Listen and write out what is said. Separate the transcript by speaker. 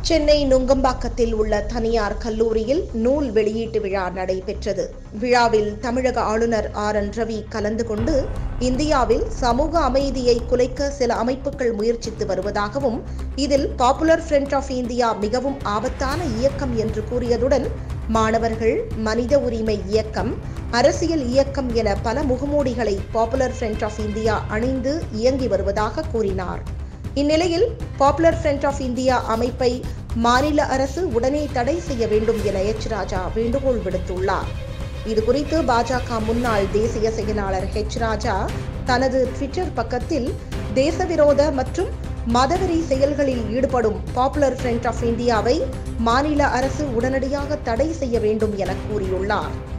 Speaker 1: சென்னை நுங்கம்பாக்கத்தில் உள்ள தனியார் கல்லூரியில் நூல் வெளியீட்டு விழா நடைபெற்றது. விழாவில் தமிழக ஆளுநர் RN ரவி கலந்து கொண்டு இந்தியாவில் சமூக அமைதியை குலைக்க சில அமைப்புகள் முயற்சித்து வருவதாகவும், இதில் பாப்புலர் ஃப்ரண்ட் ஆஃப் இந்தியா மிகவும் ஆபத்தான இயக்கம் என்று கூறியதுடன், மாணவர்கள், மனித உரிமை இயக்கம், அரசியல் இயக்கம் என பல முகமூடிகளை பாப்புலர் ஃப்ரண்ட் ஆஃப் இந்தியா அணிந்து இயங்கி வருவதாக கூறினார். இந்நிலையில் பாப்புலர் ஃப்ரண்ட் ஆஃப் இந்தியா அமைப்பை மாநில அரசு உடனே தடை செய்ய வேண்டும் என ராஜா வேண்டுகோள் விடுத்துள்ளார். இதுகுறித்து பாஜக முன்னாள் தேசிய செயலாளர் ராஜா தனது ட்விட்டர் பக்கத்தில் தேசவிரோத மற்றும் மதவெறி செயல்களில் ஈடுபடும் பாப்புலர் ஃப்ரண்ட் ஆஃப் இந்தியாவை மாநில அரசு உடனடியாக தடை செய்ய வேண்டும் என கூறியுள்ளார்.